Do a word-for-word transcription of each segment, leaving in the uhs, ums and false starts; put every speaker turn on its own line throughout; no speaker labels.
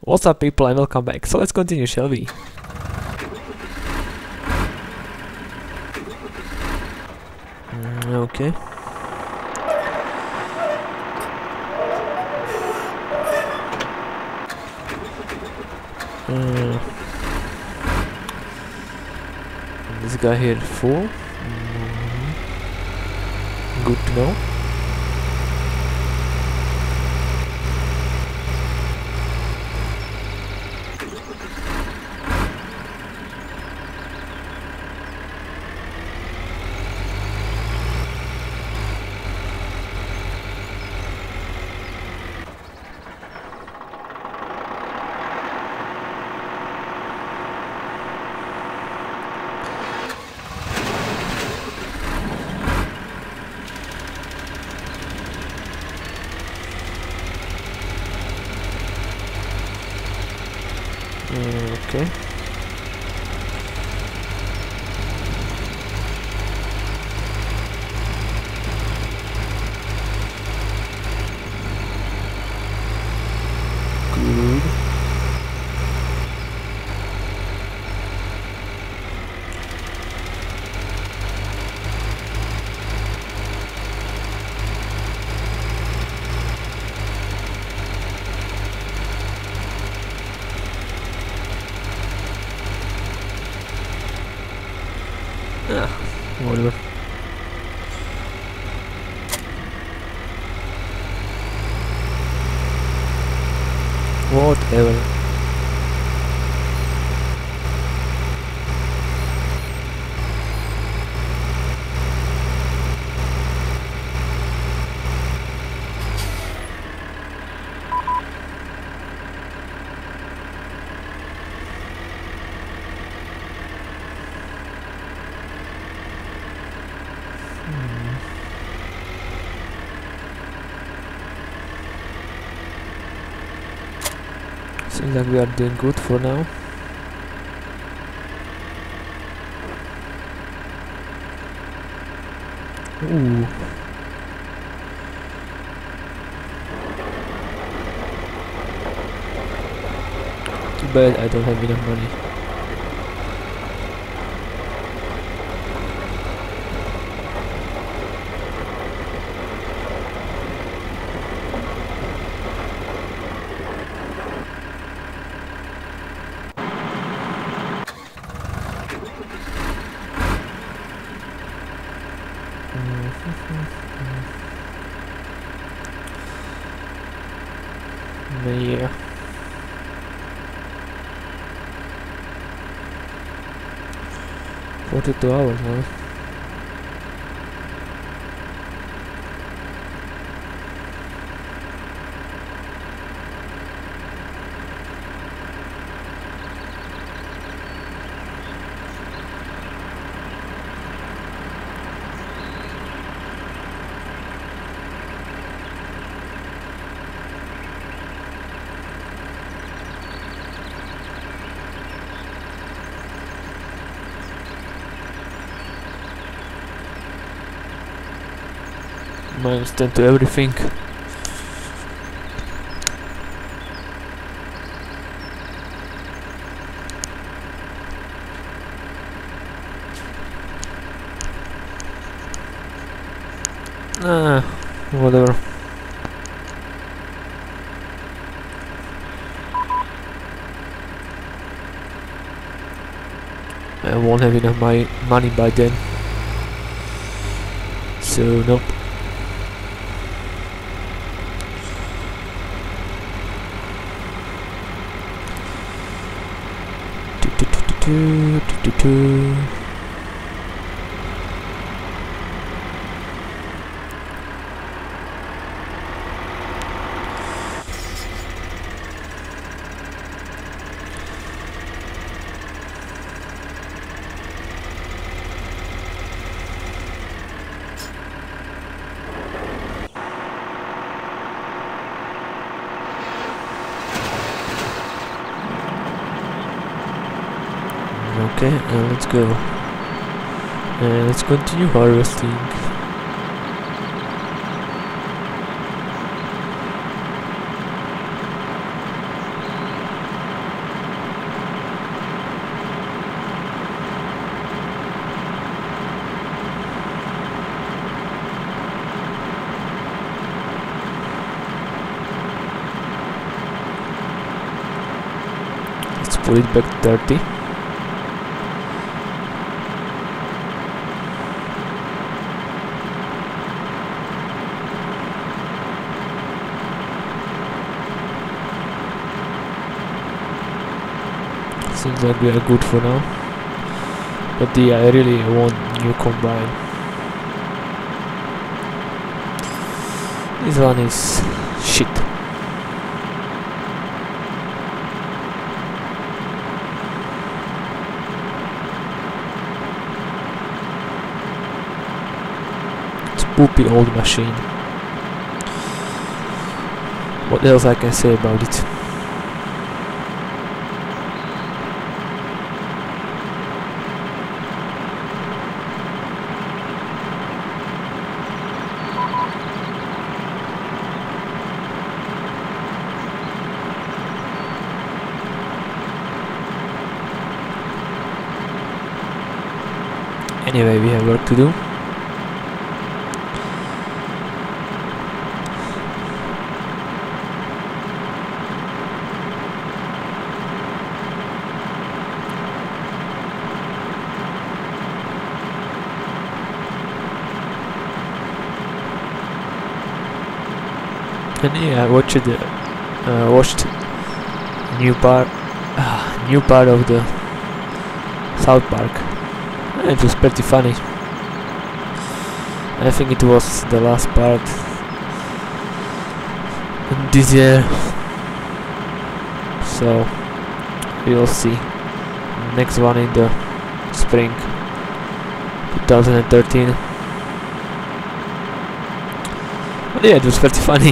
What's up, people, and welcome back. So let's continue, shall we? Mm, okay. Uh, this guy here full. Mm, good to know. Mm, okay. Good. Ah, whatever. Whatever. Seems like we are doing good for now. Ooh. Too bad I don't have enough money. Yeah. Forty-two hours, huh? Minus ten to everything. Ah, whatever. I won't have enough my money by then. So nope. Do, do, do, do. Okay, uh, let's go. Uh, let's continue harvesting. put it back to thirty. Seems like we are good for now. But yeah, I really want new combine. This one is shit. It's a poopy old machine. What else I can say about it? Anyway, we have work to do. And yeah, I watched the uh, watched new part, uh, new part of the South Park. It was pretty funny. I think it was the last part this year, so we'll see. Next one in the spring twenty thirteen. But yeah, it was pretty funny.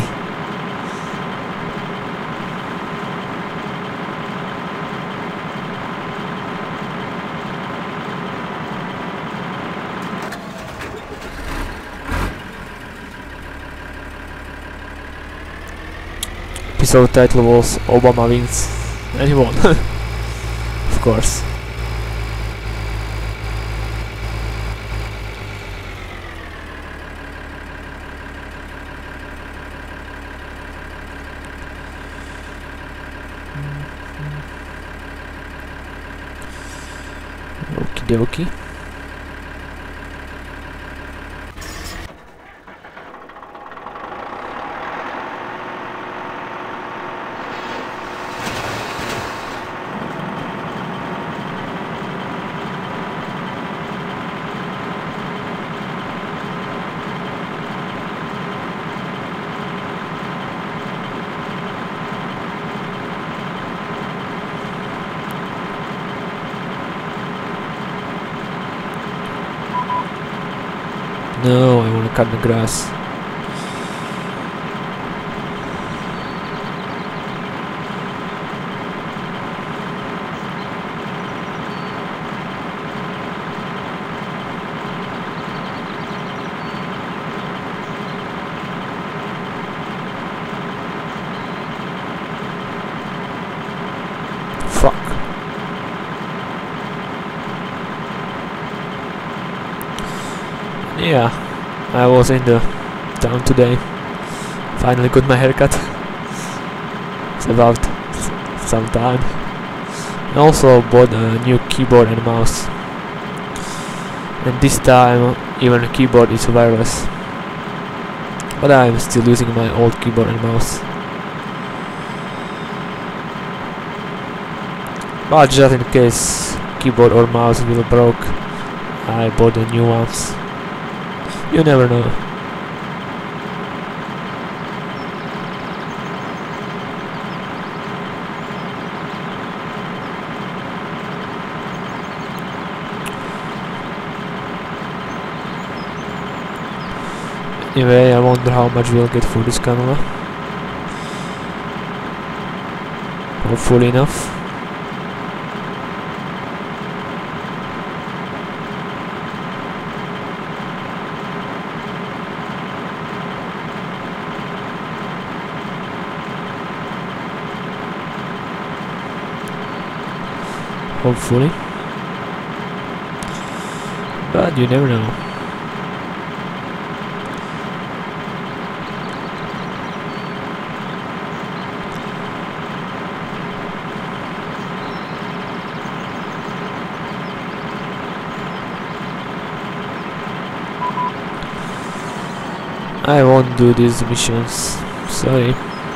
Episode title was Obama wins, and he won. Of course. Okie dokie. No, I want to cut the grass. Fuck. Yeah, I was in the town today. Finally got my haircut. It's about s some time. I also bought a new keyboard and mouse. And this time even the keyboard is wireless. But I'm still using my old keyboard and mouse. But just in case keyboard or mouse will broke, I bought the new ones. You never know. Anyway, I wonder how much we'll get for this camera. Hopefully enough. Hopefully. But you never know. I won't do these missions, sorry.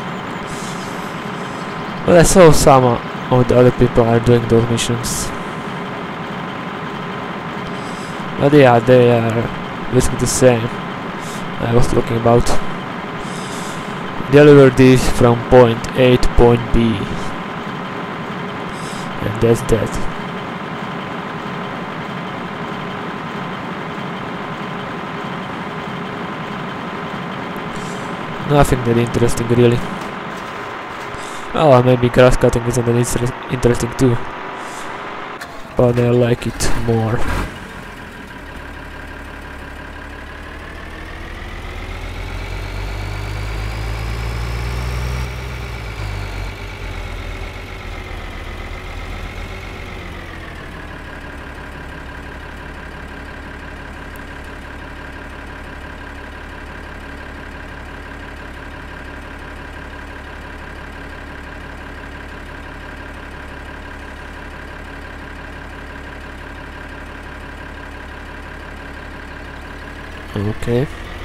But I saw some of the other people are doing those missions. But yeah, they are basically the same I was talking about. Deliver this from point A to point B. And that's that. Nothing that interesting really. Oh, maybe grass cutting isn't that inter interesting too. But I like it more. Okay.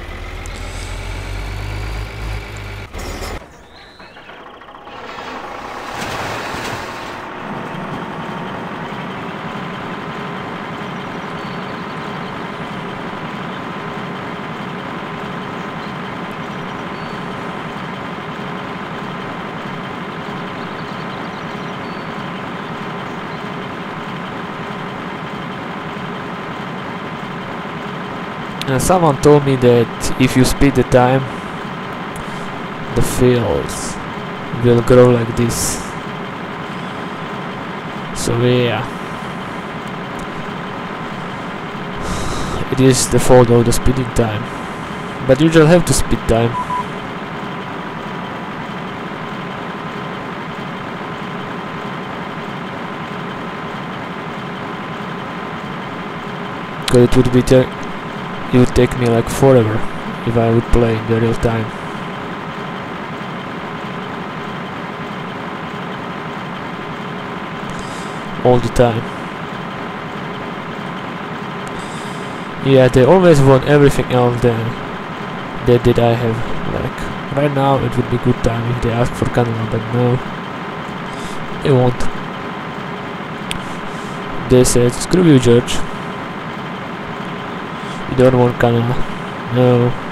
Uh, someone told me that if you speed the time, the fields will grow like this. So yeah, it is the fault of the speeding time, but you just have to speed time. Because it would be it would take me like forever if I would play in the real time. All the time. Yeah, they always want everything else than that did I have. Like right now it would be good time if they ask for Canela, but no, they won't. They said, screw you, George. You don't want Canela. No.